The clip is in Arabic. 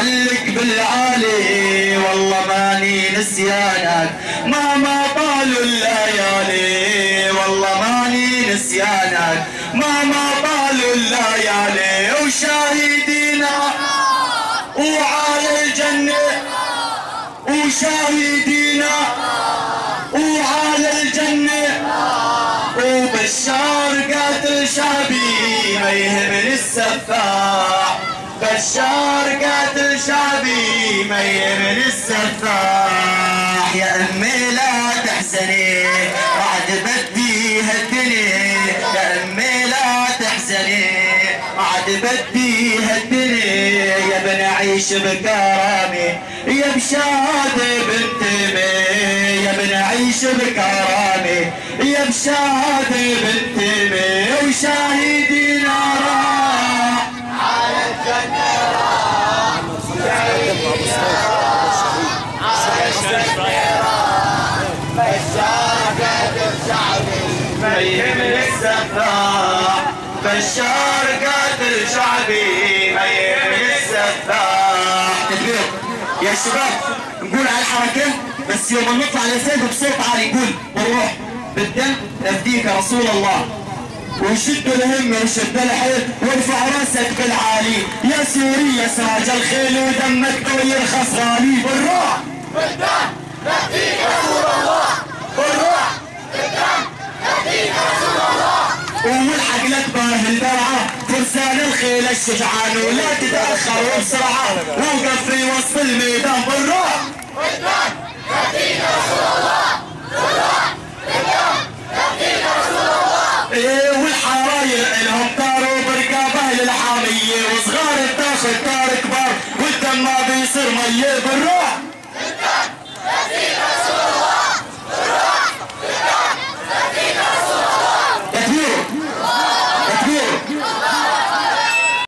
علق بالعالي والله ماني نسيانك مهما طالوا الليالي والله ماني نسيانك مهما طالوا الليالي وشاهدينا وعلى الجنة وشاهدينا وعلى الجنة وبشار قاتل شعبي ما يهمني السفاح بشار قاتل شعبي ما يهمني السفاح يا امي لا تحزني بعد بدي هالدنيا يا امي لا تحزني بعد بدي هالدنيا يا بنعيش بكرامي يا بشهادة بنت مي يا بنعيش بكرامي يا بشهادة بنت مي وشاهدينا راح على الجنة راح شاهدينا على الجنة راح بشار قاتل شعبي ما يهمني السفاح بشار قاتل شعبي ما يهمني السفاح. تكبير يا شباب نقول على الحركة بس يوم نطلع لسيد بصوت عالي نقول بالروح بالدم نفديك يا رسول الله وشد الهمة وشد الحيل وارفع راسك بالعالي يا سوري يا سراج الخيل ودمك يرخص غالي بالروح بالدم نفديك يا رسول الله بالروح بالدم نفديك يا رسول الله والحق لك باه البرعة فرسان الخيل الشجعان ولا تتأخر وبسرعة ووقف في وسط الميدان بالروح بالدم نفديك يا رسول الله بالروح بالدم نفديك يا رسول الله ايه والحراير الهم طاروا بركابه للحامية وصغار بتاخد طار كبار والدم ما بيصير مية بالروح